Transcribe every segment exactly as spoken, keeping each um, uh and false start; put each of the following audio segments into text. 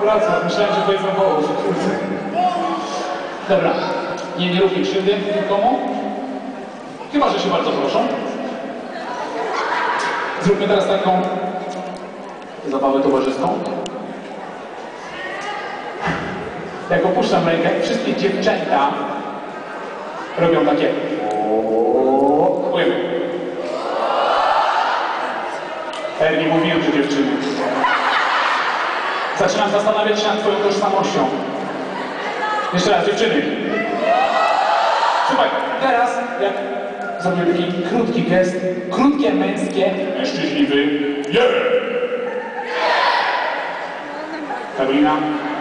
Wraca, myślałem, że powiedzą wołów. Dobra, nie, nie róbmy krzywdy nikomu. Chyba, że się bardzo proszą. Zróbmy teraz taką zabawę towarzyską. Jak opuszczam rękę, wszystkie dziewczęta robią takie. Pływy. Ernie, mówiłem, że dziewczyny. Zaczynam zastanawiać się nad twoją tożsamością. Jeszcze raz, dziewczyny. Słuchaj, teraz jak zrobię taki krótki gest, krótkie, męskie, mężczyźliwy. Yeah! Karolina.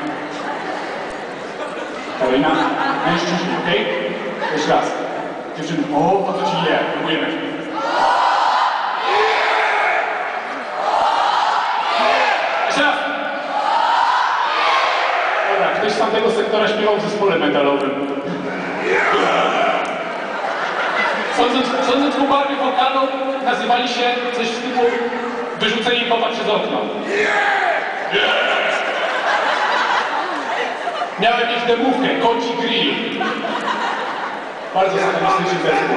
Karolina. Mężczyźni, okej? Okay? Jeszcze raz. Dziewczyny, o, to co ci je, próbujemy. Jeszcze raz. Dobra, ktoś z tamtego sektora śpiewał w zespole metalowym. Sądząc, sądząc po barwie wokalu, nazywali się coś w typu wyrzucenie kota przez okno. Miałem ich demówkę, koci grill. Bardzo satanistyczny zespół.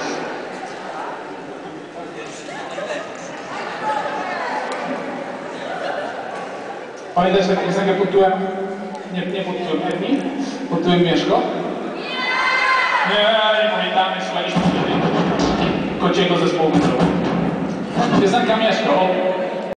Pamiętasz taką piosenkę pod tytułem... Nie, nie pod tytułem Erni? Pod tytułem Mieszko? Nie, nie pamiętamy, słuchaliśmy wtedy kociego zespołu metalowego. Piosenka Mieszko.